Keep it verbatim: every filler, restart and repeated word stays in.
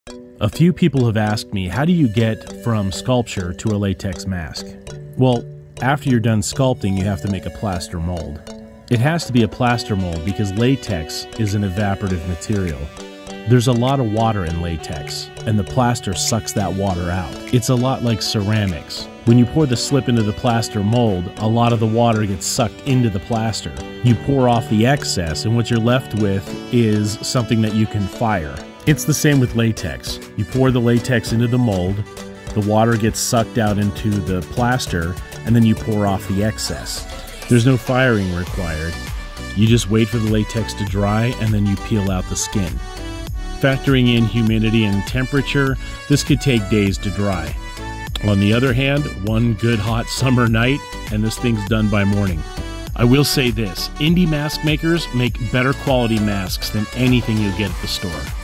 A few people have asked me, how do you get from sculpture to a latex mask? Well, after you're done sculpting, you have to make a plaster mold. It has to be a plaster mold because latex is an evaporative material. There's a lot of water in latex, and the plaster sucks that water out. It's a lot like ceramics. When you pour the slip into the plaster mold, a lot of the water gets sucked into the plaster. You pour off the excess, and what you're left with is something that you can fire. It's the same with latex. You pour the latex into the mold, the water gets sucked out into the plaster, and then you pour off the excess. There's no firing required. You just wait for the latex to dry, and then you peel out the skin. Factoring in humidity and temperature, this could take days to dry. On the other hand, one good hot summer night, and this thing's done by morning. I will say this, indie mask makers make better quality masks than anything you'll get at the store.